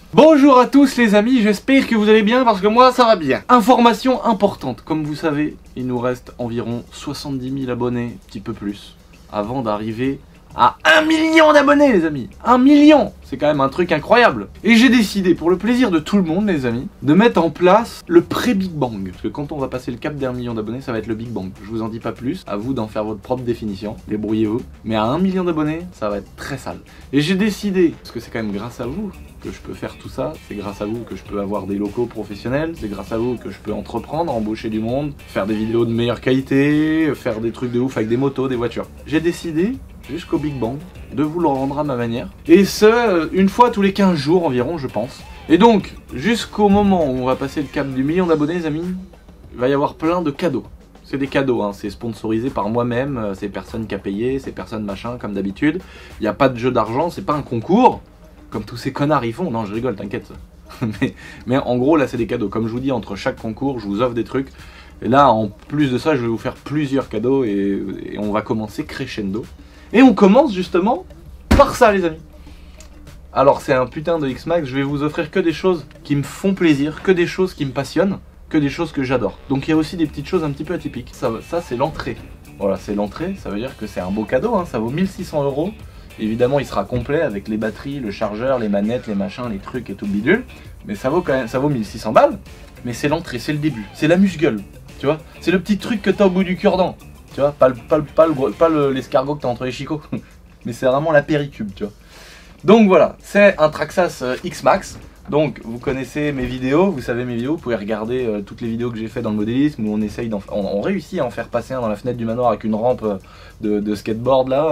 Bonjour à tous les amis, j'espère que vous allez bien parce que moi ça va bien. Information importante, comme vous savez, il nous reste environ 70 000 abonnés, un petit peu plus, avant d'arriver à 1 million d'abonnés les amis. 1 million, c'est quand même un truc incroyable. Et j'ai décidé, pour le plaisir de tout le monde les amis, de mettre en place le pré-Big Bang. Parce que quand on va passer le cap d'1 million d'abonnés, ça va être le Big Bang. Je vous en dis pas plus, à vous d'en faire votre propre définition, débrouillez-vous. Mais à 1 million d'abonnés, ça va être très sale. Et j'ai décidé, parce que c'est quand même grâce à vous que je peux faire tout ça, c'est grâce à vous que je peux avoir des locaux professionnels, c'est grâce à vous que je peux entreprendre, embaucher du monde, faire des vidéos de meilleure qualité, faire des trucs de ouf avec des motos, des voitures. J'ai décidé, jusqu'au Big Bang, de vous le rendre à ma manière. Et ce, une fois tous les 15 jours environ, je pense. Et donc, jusqu'au moment où on va passer le cap du million d'abonnés, les amis, il va y avoir plein de cadeaux. C'est des cadeaux, hein. C'est sponsorisé par moi-même, c'est personne qui a payé, c'est personne machin, comme d'habitude. Il n'y a pas de jeu d'argent, c'est pas un concours, comme tous ces connards ils font. Non, je rigole, t'inquiète. mais en gros, là, c'est des cadeaux. Comme je vous dis, entre chaque concours, je vous offre des trucs. Et là, en plus de ça, je vais vous faire plusieurs cadeaux et on va commencer crescendo. Et on commence justement par ça les amis. Alors c'est un putain de X-Max, je vais vous offrir que des choses qui me font plaisir, que des choses qui me passionnent, que des choses que j'adore. Donc il y a aussi des petites choses un petit peu atypiques. Ça c'est l'entrée. Voilà, c'est l'entrée, ça veut dire que c'est un beau cadeau, hein. Ça vaut 1600 €. Évidemment il sera complet avec les batteries, le chargeur, les manettes, les machins, les trucs et tout le bidule. Mais ça vaut quand même, ça vaut 1600 balles. Mais c'est l'entrée, c'est le début, c'est l'amuse-gueule. Tu vois, c'est le petit truc que t'as au bout du cure-dent. Tu vois, pas l'escargot que t'as entre les chicots, mais c'est vraiment la péricube, tu vois. Donc voilà, c'est un Traxxas X-Max. Donc vous connaissez mes vidéos, vous savez mes vidéos, vous pouvez regarder toutes les vidéos que j'ai fait dans le modélisme où on essaye on réussit à en faire passer un dans la fenêtre du manoir avec une rampe de skateboard là.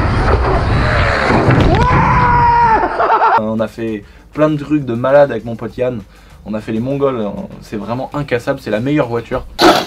On a fait plein de trucs de malade avec mon pote Yann. On a fait les Mongols, c'est vraiment incassable, c'est la meilleure voiture.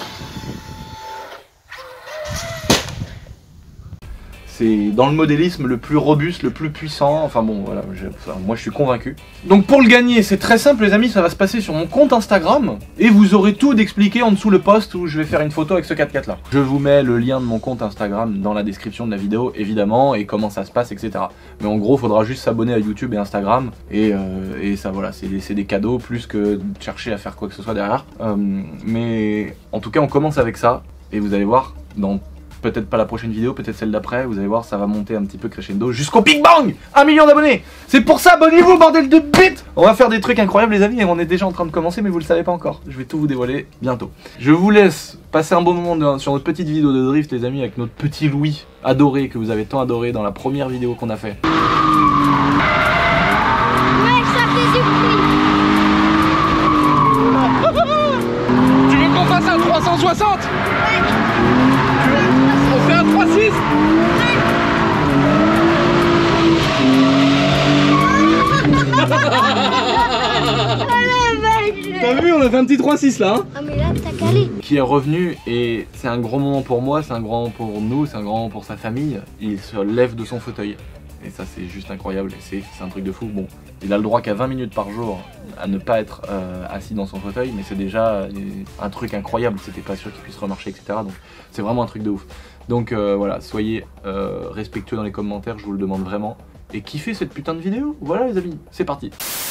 C'est dans le modélisme le plus robuste, le plus puissant, enfin bon voilà, moi je suis convaincu. Donc pour le gagner, c'est très simple les amis, ça va se passer sur mon compte Instagram et vous aurez tout d'expliqué en dessous le post où je vais faire une photo avec ce 4x4 là. Je vous mets le lien de mon compte Instagram dans la description de la vidéo évidemment et comment ça se passe etc. Mais en gros, il faudra juste s'abonner à YouTube et Instagram et ça voilà, c'est des cadeaux plus que de chercher à faire quoi que ce soit derrière. Mais en tout cas, on commence avec ça et vous allez voir dans peut-être pas la prochaine vidéo, peut-être celle d'après, vous allez voir, ça va monter un petit peu crescendo jusqu'au Big Bang, 1 million d'abonnés. C'est pour ça, abonnez-vous, bordel de bite. On va faire des trucs incroyables les amis, et on est déjà en train de commencer, mais vous le savez pas encore. Je vais tout vous dévoiler bientôt. Je vous laisse passer un bon moment sur notre petite vidéo de drift les amis, avec notre petit Louis adoré, que vous avez tant adoré dans la première vidéo qu'on a fait. Ouais, ça fait du bruit. Tu veux qu'on fasse un 360? On fait un 3-6. T'as vu, on a fait un petit 3-6 là hein. Ah mais là t'as calé. Qui est revenu et c'est un grand moment pour moi, c'est un grand moment pour nous, c'est un grand moment pour sa famille. Il se lève de son fauteuil. Et ça c'est juste incroyable, c'est un truc de fou. Bon, il a le droit qu'à 20 minutes par jour à ne pas être assis dans son fauteuil, mais c'est déjà un truc incroyable, c'était pas sûr qu'il puisse remarcher, etc. Donc c'est vraiment un truc de ouf. Donc voilà, soyez respectueux dans les commentaires, je vous le demande vraiment. Et kiffez cette putain de vidéo, voilà les amis, c'est parti.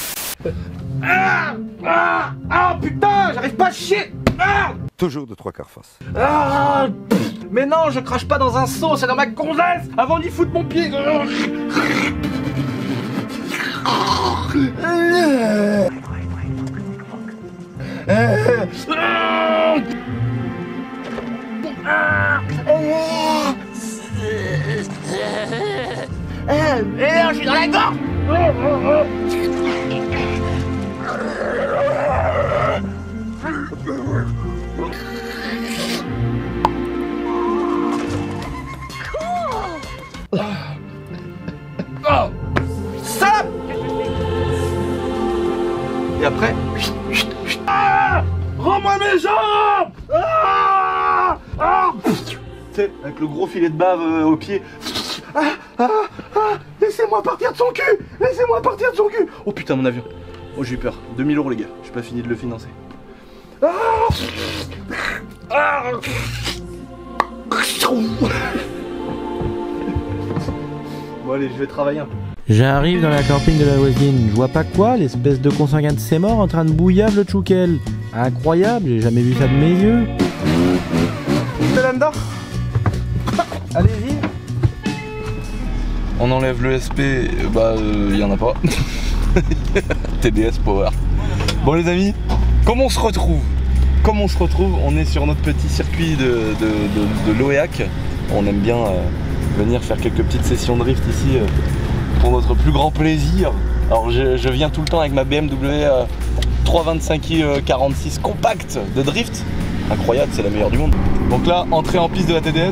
Putain, j'arrive pas à chier. Toujours de 3/4 face. Mais non, je crache pas dans un seau, c'est dans ma gonzesse avant d'y foutre mon pied. Je suis dans la gorge. Salope. Et après rends-moi mes jambes. Tu sais, avec le gros filet de bave au pied. Laissez-moi partir de son cul. Laissez-moi partir de son cul. Oh putain mon avion. Oh j'ai eu peur. 2000 € les gars. J'ai pas fini de le financer. Bon allez, je vais travailler un peu. J'arrive dans la camping de la voisine, je vois pas quoi, l'espèce de consanguin de ses morts en train de bouillave le tchoukel. Incroyable, j'ai jamais vu ça de mes yeux. C'est là-dedans. Allez-y. On enlève le SP, y en a pas. TDS Power. Bon les amis, comment on se retrouve? On est sur notre petit circuit de l'OEAC. On aime bien venir faire quelques petites sessions de drift ici pour notre plus grand plaisir. Alors je viens tout le temps avec ma BMW 325i 46 compact de drift. Incroyable, c'est la meilleure du monde. Donc là, entrée en piste de la TDS.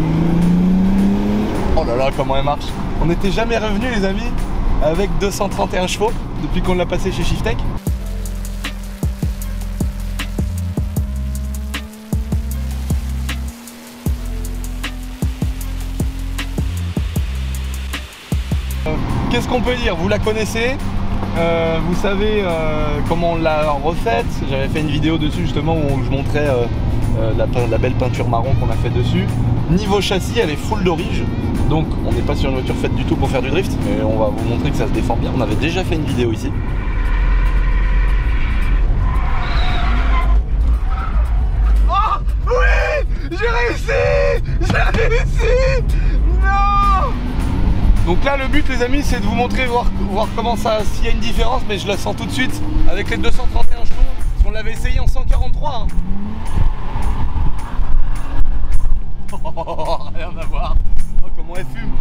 Oh là là, comment elle marche. On n'était jamais revenu les amis avec 231 chevaux depuis qu'on l'a passé chez Shiftech. Qu'est-ce qu'on peut dire? Vous la connaissez, vous savez comment on l'a refaite. J'avais fait une vidéo dessus justement où je montrais la belle peinture marron qu'on a fait dessus. Niveau châssis, elle est full d'orige, donc on n'est pas sur une voiture faite du tout pour faire du drift, mais on va vous montrer que ça se défend bien. On avait déjà fait une vidéo ici. Oh oui, j'ai réussi. Non. Donc là le but les amis c'est de vous montrer, voir comment ça, s'il y a une différence, mais je la sens tout de suite avec les 231 chevaux, parce qu'on l'avait essayé en 143 hein. Oh, rien à voir. Oh comment elle fume.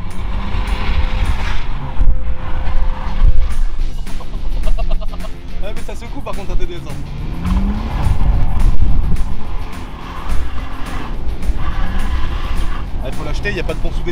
Ouais mais ça secoue par contre à TDS hein. Il faut l'acheter, il n'y a pas de pont soudé.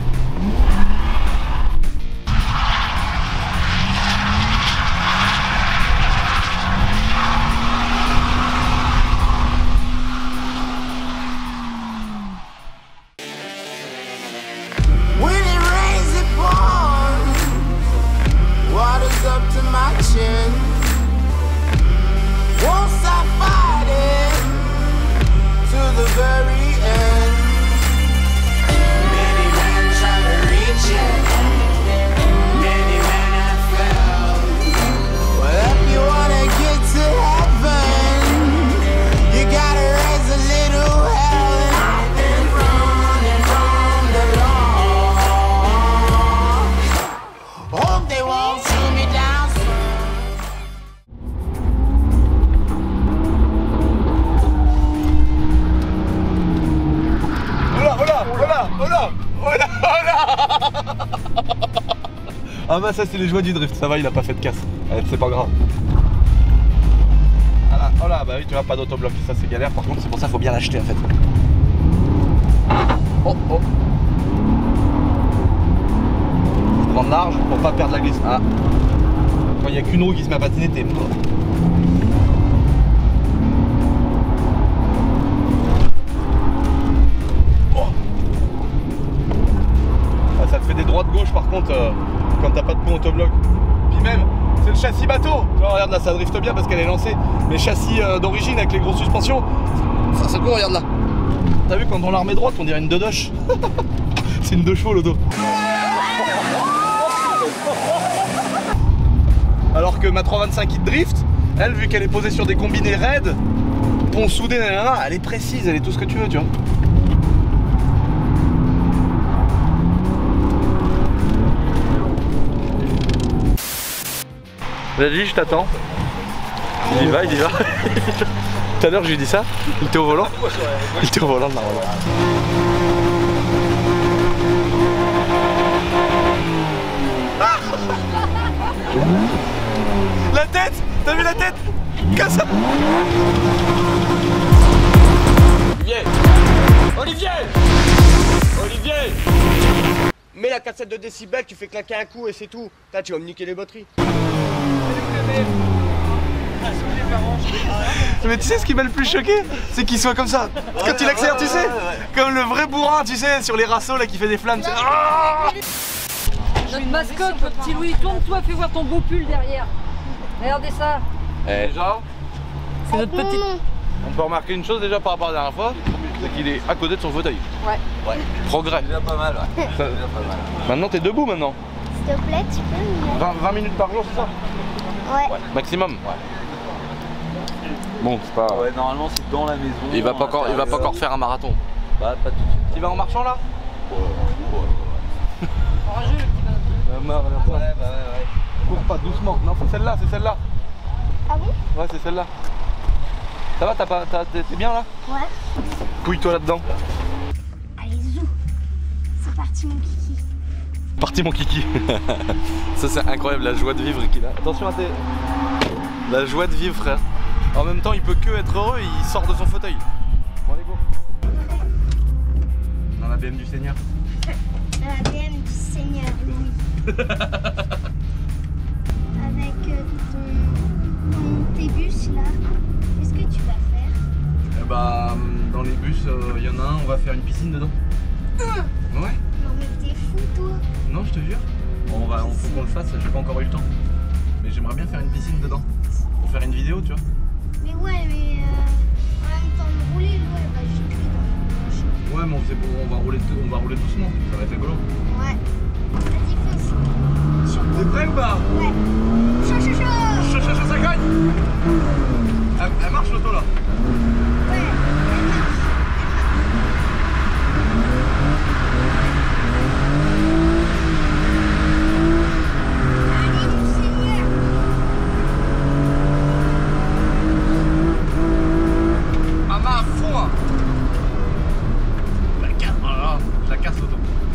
Ah bah ça c'est les joies du drift, ça va il a pas fait de casse, c'est pas grave. Voilà, oh là, bah oui tu vois pas d'autobloc, ça c'est galère par contre, c'est pour ça qu'il faut bien l'acheter en fait. Oh oh. Faut prendre large pour pas perdre la glisse. Ah. Quand il n'y a qu'une roue qui se met à patiner, t'es mort. Ça te fait des droites gauche par contre quand t'as pas de pont autobloc. Puis même c'est le châssis bateau. Tu vois, regarde là ça drift bien parce qu'elle est lancée. Mais châssis d'origine avec les grosses suspensions, ça secoue, regarde là. T'as vu quand on la remet droite on dirait une Dodoche. C'est une 2 chevaux l'auto. Alors que ma 325 qui drift, elle vu qu'elle est posée sur des combinés raides, pont soudé, elle est précise, elle est tout ce que tu veux tu vois. Vas-y, je t'attends. Il y va. Tout à l'heure, je lui ai dit ça. Il était au volant. Il était au volant de la Renault. Ah la tête. T'as vu la tête? Casse. Olivier mets la cassette de décibels, tu fais claquer un coup et c'est tout. Là, tu vas me niquer les batteries. Mais tu sais ce qui m'a le plus choqué? C'est qu'il soit comme ça. Quand il accélère, tu sais, comme le vrai bourrin, tu sais, sur les rassos là qui fait des flammes. Notre mascotte, petit Louis, tourne-toi, fais voir ton beau pull derrière. Regardez ça. Déjà, C'est notre petit. on peut remarquer une chose déjà par rapport à la dernière fois, c'est qu'il est à côté de son fauteuil. Ouais. Progrès. Déjà pas mal, ouais. Maintenant t'es debout maintenant. te plaît, tu peux me mettre... 20 minutes par jour, c'est ça? Ouais. Maximum? Bon, c'est pas... Ouais, normalement c'est dans la maison. Il va pas encore faire un marathon. Bah, pas tout de suite. Tu vas en marchant là? Enrageux, le petit gars. Ouais. Cours pas, doucement. Non, c'est celle-là, c'est celle-là. Ah bon? Ouais, c'est celle-là. Ça va, t'es bien là? Ouais. Pouille-toi là-dedans. Allez, zou. C'est parti, mon kiki. Parti mon kiki. Ça c'est incroyable la joie de vivre qu'il a. Attention à tes... La joie de vivre frère. En même temps il peut que être heureux et il sort de son fauteuil. Bon allez go. Dans la BM du Seigneur. La BM du Seigneur, oui. Avec tes bus là, qu'est-ce que tu vas faire? Dans les bus, il y en a un, on va faire une piscine dedans. Ouais. Non mais t'es fou toi. Non je te jure. Bon, faut qu'on le fasse, j'ai pas encore eu le temps. Mais j'aimerais bien faire une piscine dedans. Pour faire une vidéo tu vois. Mais ouais, mais en même temps de rouler, l'eau elle va gicler dans le Ouais mais c'est bon, on va rouler doucement, ça va être rigolo. Ouais. Vas-y, fonce. T'es prêt ou pas? Ouais. Chaud. Chaud, ça gagne. Elle marche l'auto là. Ouais. Allez, mon Seigneur. Ah bah à fond hein. La casse, oh là là, je la casse l'auto.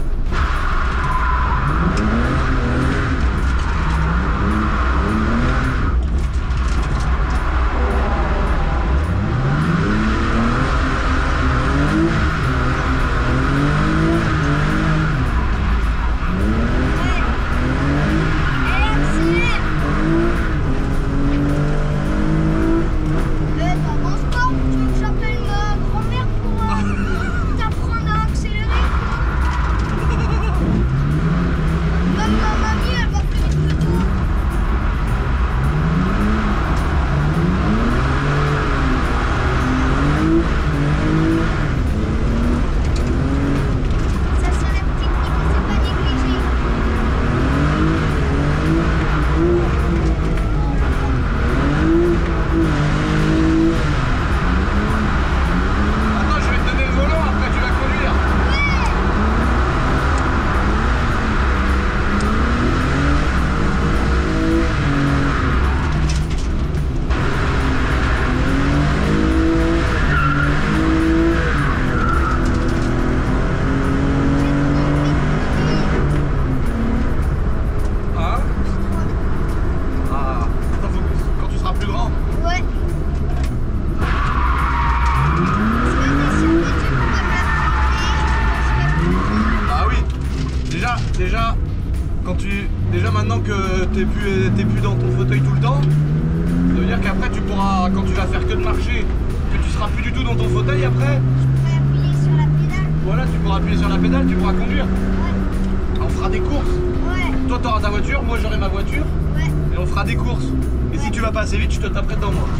Déjà maintenant que t'es plus dans ton fauteuil tout le temps, ça veut dire qu'après tu pourras, quand tu vas faire que de marcher, que tu seras plus du tout dans ton fauteuil après. Je pourrais appuyer sur la pédale. Voilà, tu pourras appuyer sur la pédale, tu pourras conduire. Ouais. On fera des courses. Ouais. Toi t'auras ta voiture, moi j'aurai ma voiture. Ouais. Et on fera des courses. Et si tu vas pas assez vite, je te taperai dedans moi.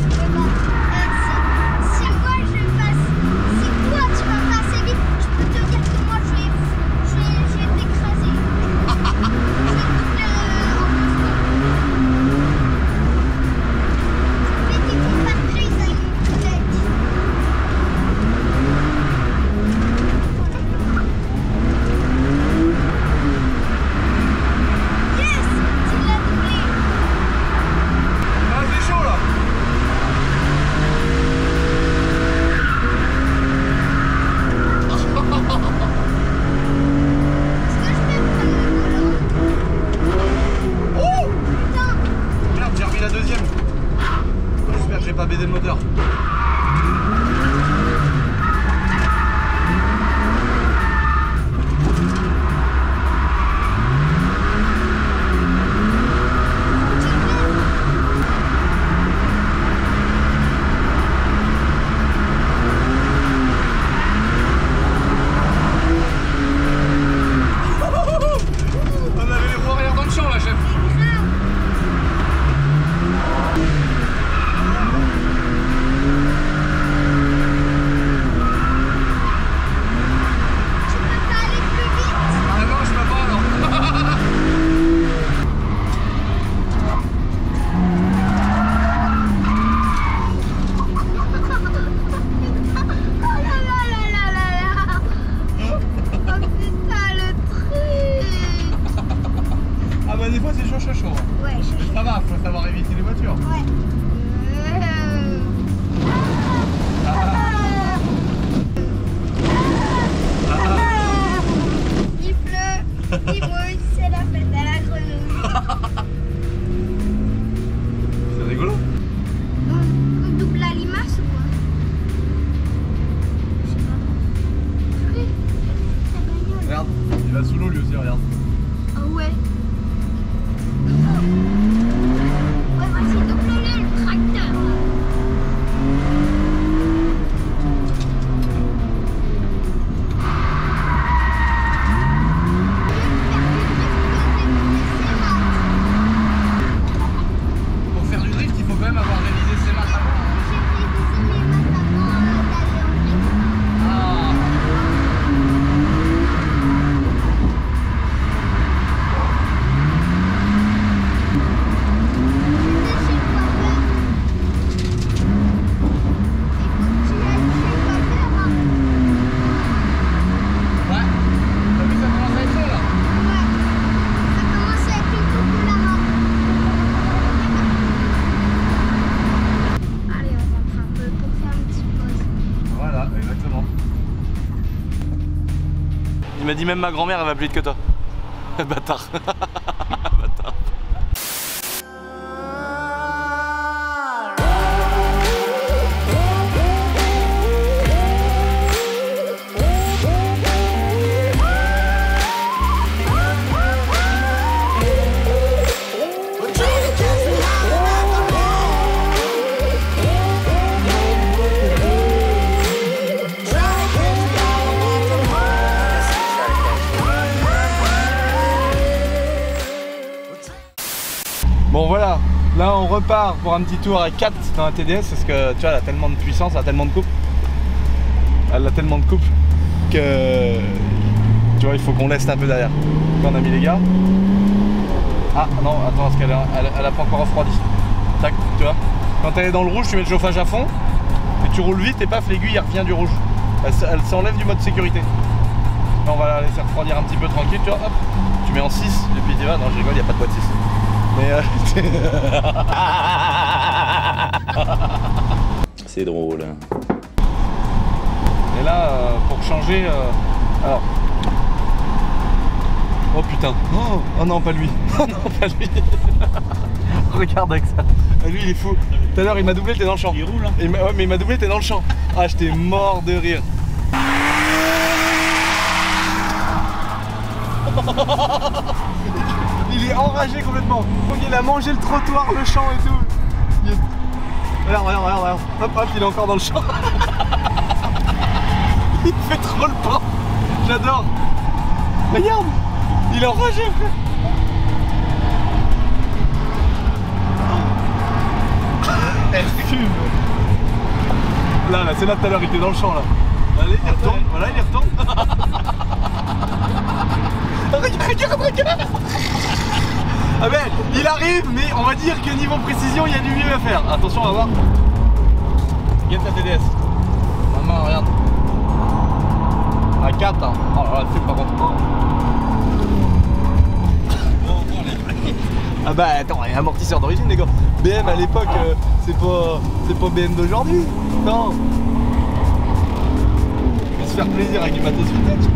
Si moi je passe, si toi tu vas pas assez vite, je peux te dire que moi je vais t'écraser. Je vais t'écraser par prise avec mon collègue. Yes, tu l'as doublé. Ah c'est chaud là. Est-ce que je peux prendre le volant? Oh Putain. Merde, j'ai remis la deuxième. J'espère que j'ai pas baisé le moteur. On avait les roues arrière dans le champ là, chef. C'est grave. m'a dit même ma grand-mère elle va plus vite que toi. Bâtard. Bâtard. Bon voilà, là on repart pour un petit tour à 4 dans la TDS parce que tu vois elle a tellement de puissance, elle a tellement de coupe. Elle a tellement de coupe que tu vois il faut qu'on laisse un peu derrière. Quand on a mis les gars. Ah non attends parce qu'elle a pas encore refroidi. Tac, tu vois. Quand elle est dans le rouge tu mets le chauffage à fond et tu roules vite et paf l'aiguille elle revient du rouge. Elle s'enlève du mode sécurité. Là on va la laisser refroidir un petit peu tranquille tu vois, hop. Tu mets en 6 et puis tu vas, non je rigole, il n'y a pas de boîte 6. Mais C'est drôle. Et là, pour changer... Alors... Oh putain. Oh non, pas lui. Oh non, pas lui. Regarde avec ça. Lui, il est fou. Tout à l'heure, il m'a doublé, t'es dans le champ. Il roule, hein. Ouais, mais il m'a doublé, t'es dans le champ. Ah, j'étais mort de rire. Il est enragé complètement. Il a mangé le trottoir, le champ et tout. Regarde, regarde, regarde, regarde. Hop, hop, il est encore dans le champ. Il fait trop le pan. J'adore. Regarde, il est enragé. Elle fume. Là, c'est là tout à l'heure, il était dans le champ là. Allez, il retourne. Voilà, il retourne. Regarde, regarde. Ah ben, il arrive, mais on va dire que niveau précision, il y a du mieux à faire. Attention, on va voir. Regarde ta TDS. Maman, regarde. À 4, hein. Oh là là, le film par contre. Ah bah attends, il y a un amortisseur d'origine les gars. BM à l'époque, c'est pas BM d'aujourd'hui. Non. On va se faire plaisir avec du matos vintage.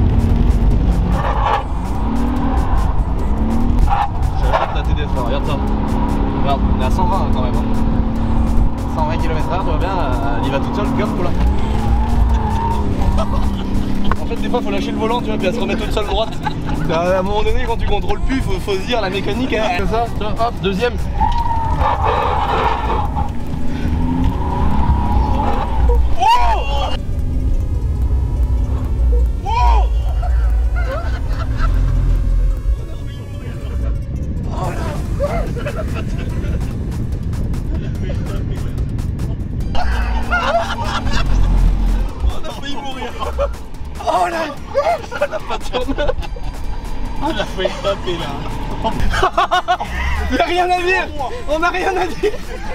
La TDS là, regarde ça. Regarde, on est à 120 quand même. Hein. 120 km/h, tu vois bien, elle y va toute seule, le là. En fait, des fois, faut lâcher le volant, tu vois, puis elle se remet toute seule droite. À un moment donné, quand tu contrôles plus, faut se dire, la mécanique, hein, comme ça, tu vois, hop, deuxième. Oh là, ça n'a pas tourné. On a failli taper là. Y'a rien à dire. On a rien à dire.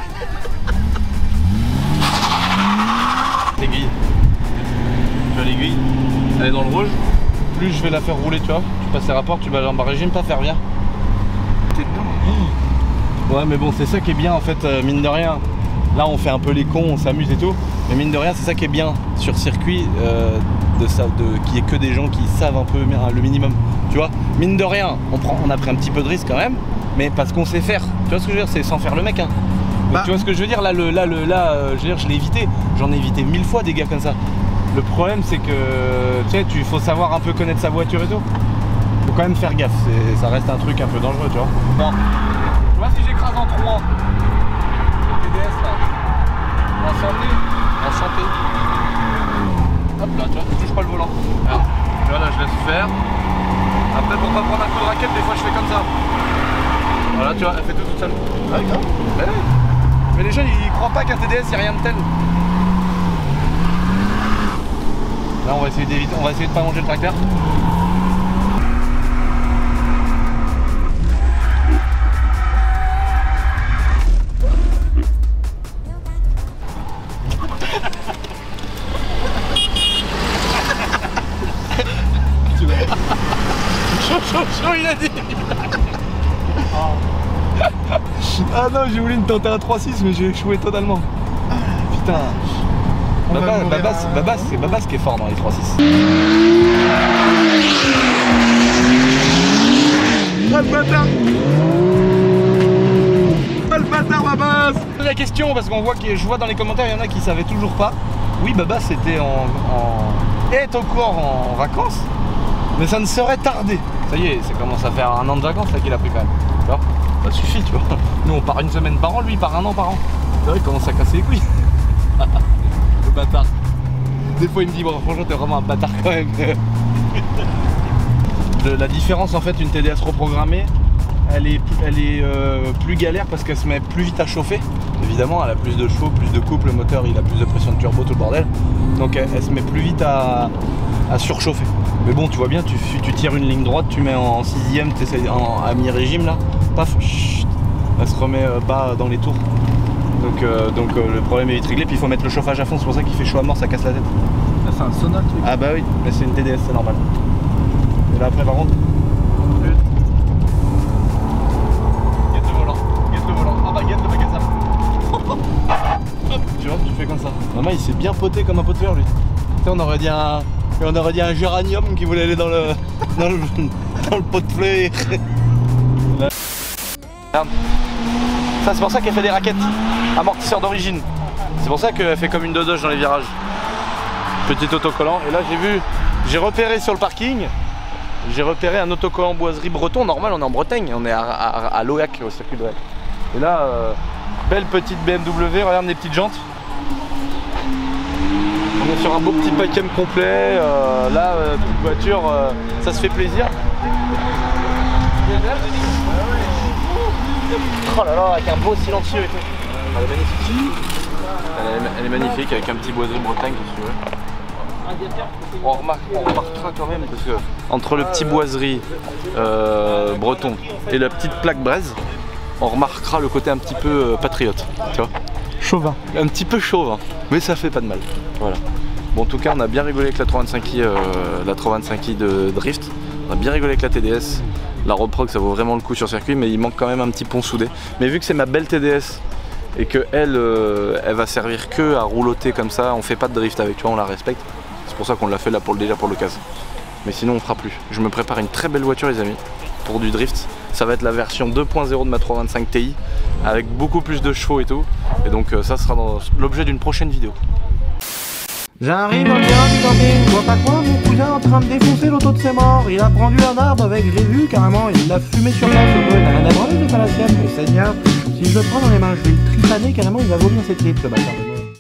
L'aiguille. Tu vois l'aiguille, elle est dans le rouge. Plus je vais la faire rouler, tu vois. Tu passes les rapports, tu vas en bas régime, pas faire rien. T'es dedans. Ouais mais bon c'est ça qui est bien en fait, mine de rien. Là on fait un peu les cons, on s'amuse et tout. Mais mine de rien c'est ça qui est bien sur circuit. Qu'il n'y ait que des gens qui savent un peu le minimum, tu vois. Mine de rien, on a pris un petit peu de risque quand même, mais parce qu'on sait faire. Tu vois ce que je veux dire, c'est sans faire le mec. Hein. Bah. Tu vois ce que je veux dire, là, je veux dire, je l'ai évité. J'en ai évité 1000 fois des gars comme ça. Le problème, c'est que tu sais, il faut savoir un peu connaître sa voiture et tout. Faut quand même faire gaffe. Ça reste un truc un peu dangereux, tu vois. Bon, tu vois si j'écrase en 3 TDS là, en santé, en santé. Hop là, tu vois, je touche pas le volant. Alors, tu vois là, je laisse faire. Après, pour pas prendre un coup de raquette, des fois je fais comme ça. Voilà, tu vois, elle fait tout toute seule. Ah, d'accord. Mais les gens, ils croient pas qu'un TDS, il n'y a rien de tel. Là, on va essayer d'éviter, on va essayer de pas manger le tracteur. Chaud, il a dit. Ah non, j'ai voulu me tenter un 3-6 mais j'ai échoué totalement. Putain. Babas qui est fort dans les 3-6. Ah le bâtard! Ah le bâtard Babas! La question parce qu'on voit que je vois dans les commentaires il y en a qui savaient toujours pas. Oui Babas était est encore en vacances, mais ça ne serait tardé. Ça y est, ça commence à faire 1 an de vacances là qu'il a pris quand même. Tu vois, ça suffit tu vois. Nous on part 1 semaine par an, lui il part 1 an par an. C'est vrai il commence à casser les couilles. Le bâtard. Des fois il me dit bon franchement t'es vraiment un bâtard quand même. La différence en fait une TDS reprogrammée, elle est plus galère parce qu'elle se met plus vite à chauffer. Évidemment elle a plus de chevaux, plus de couple, le moteur il a plus de pression de turbo, tout le bordel. Donc elle se met plus vite à surchauffer. Mais bon tu vois bien, tu tires une ligne droite, tu mets en 6ème, tu essaies à mi-régime là, paf, chut, elle se remet bas dans les tours. Donc le problème est vite réglé, puis il faut mettre le chauffage à fond, c'est pour ça qu'il fait chaud à mort, ça casse la tête. Ça fait un sauna le truc. Ah bah oui, mais c'est une TDS, c'est normal. Et là après par contre, guette le volant, ah bah guette le magasin. Hop, tu vois, tu fais comme ça. Maman il s'est bien poté comme un pot de fer lui. Tu sais on aurait dit un géranium qui voulait aller dans le pot de fleurs. Regarde. Ça c'est pour ça qu'elle fait des raquettes, amortisseurs d'origine. C'est pour ça qu'elle fait comme une dodoche dans les virages. Petit autocollant, et là j'ai repéré sur le parking, j'ai repéré un autocollant boiserie breton. Normal on est en Bretagne, on est à Loac, au circuit de Loac. Et là, belle petite BMW, regarde les petites jantes. On est sur un beau petit pack-up complet, là, toute voiture, ça se fait plaisir. Oh là là, avec un beau silencieux et tout. Elle est magnifique. Elle est magnifique avec un petit boiserie Bretagne si tu veux. On remarquera quand même parce que entre le petit boiserie breton et la petite plaque braise, on remarquera le côté un petit peu patriote, tu vois. Chauvin. Un petit peu chauvin, mais ça fait pas de mal. Voilà. Bon, en tout cas, on a bien rigolé avec la 325i de drift. On a bien rigolé avec la TDS. La reprog, ça vaut vraiment le coup sur circuit, mais il manque quand même un petit pont soudé. Mais vu que c'est ma belle TDS et que elle va servir que à rouloter comme ça, on fait pas de drift avec, tu vois, on la respecte. C'est pour ça qu'on l'a fait là déjà pour l'occasion. Mais sinon on fera plus. Je me prépare une très belle voiture les amis pour du drift. Ça va être la version 2.0 de ma 325 Ti avec beaucoup plus de chevaux et tout. Et donc ça sera dans l'objet d'une prochaine vidéo. J'arrive dans le terrain du camping, je vois pas quoi, mon cousin en train de défoncer l'auto de ses morts. Il a prendu un arbre avec, je l'ai vu carrément, il l'a fumé sur place, le bruit n'a rien à branler, c'est pas la sienne, mais Seigneur, si je le prends dans les mains, je vais le tripaner carrément, il va vomir ses tripes ce bâtard.